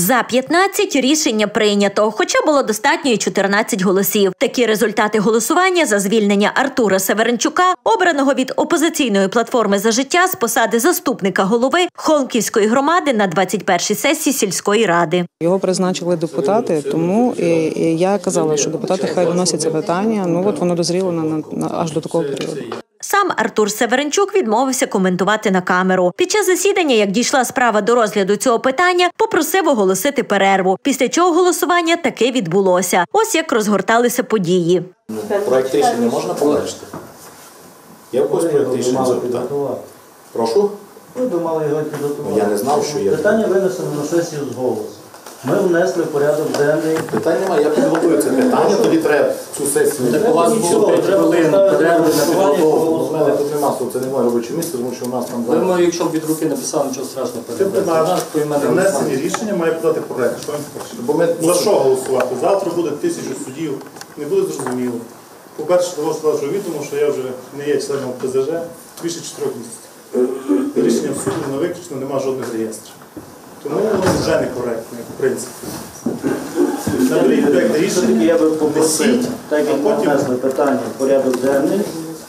За 15 рішення прийнято, хоча було достатньо і 14 голосів. Такі результати голосування за звільнення Артура Северенчука, обраного від опозиційної платформи «За життя» з посади заступника голови Холмківської громади на 21-й сесії сільської ради. Його призначили депутати, тому я казала, що депутати хай виносять це питання. Воно дозріло аж до такого періоду. Сам Артур Северенчук відмовився коментувати на камеру. Під час засідання, як дійшла справа до розгляду цього питання, попросив оголосити перерву, після чого голосування таки відбулося. Ось як розгорталися події. Проект рішення можна побачити? Є в когось проект рішення запитати? Прошу? Ви мали його підготувати. Я не знав, що є. Питання винесено на сесію з голосу. Ми внесли в порядок денний. Питань немає, я підготую це питання, тоді треба цю сесію. Так у вас було 5 хвилин перерви на підготовку. У мене тут нема, це не моє робоче місце, тому що у нас там... Ви, якщо від руки написали, нічого страшного. Внесені рішення має подати проект. За що голосувати? Завтра буде 1000 судів, не буде зрозуміло. По-перше, того складу від, тому що я вже не є членом ПЗЖ більше 4 місяців. Рішення в суду не виключно, немає жодних реєстрів. Тому воно вже некоректно, в принципі. Наберіть проект рішення, я би попросив, так як ми внесли питання в порядок денний.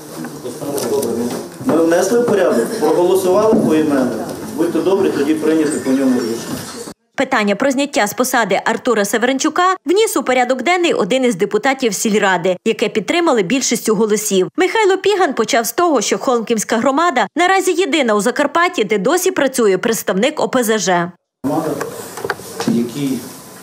Ми внесли в порядок, проголосували поіменно. Будьте добрі, тоді прийняти по ньому рішення. Питання про зняття з посади Артура Северенчука вніс у порядок денний один із депутатів сільради, яке підтримали більшістю голосів. Михайло Піган почав з того, що Холмківська громада наразі єдина у Закарпатті, де досі працює представник ОПЗЖ. Громада, який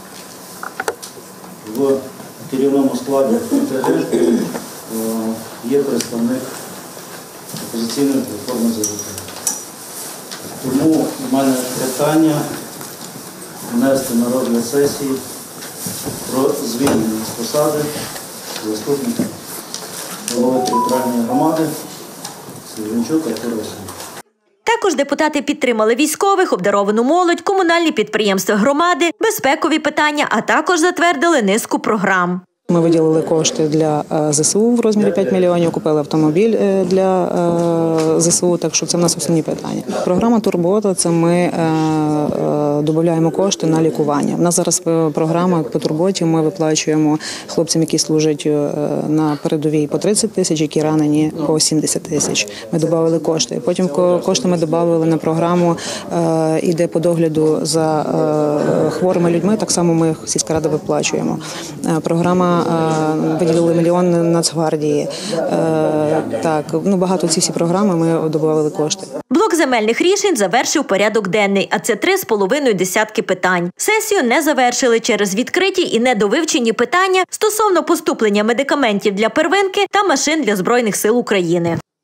в керівному складі ОПЗЖ є представник опозиційної платформи «За життя». Тому в мене питання внести на розгляд сесії про звільнення з посади заступника голови територіальної громади Северенчук Артур Васильович. Також депутати підтримали військових, обдаровану молодь, комунальні підприємства громади, безпекові питання, а також затвердили низку програм. Ми виділили кошти для ЗСУ в розмірі 5 мільйонів, купили автомобіль для ЗСУ, так що це в нас основні питання. Програма «Турбота» – це ми додаємо кошти на лікування. У нас зараз програма по турботі, ми виплачуємо хлопцям, які служать на передовій по 30 тисяч, які ранені по 70 тисяч. Ми додали кошти. Потім кошти ми додали на програму «Іде по догляду за хворими людьми», так само ми сільська рада виплачуємо. Програма виділили 1 мільйон Нацгвардії. Багато ці всі програми ми додавали кошти. Блок земельних рішень завершив порядок денний, а це 3,5 десятки питань. Сесію не завершили через відкриті і недовивчені питання стосовно поступлення медикаментів для первинки та машин для Збройних сил України.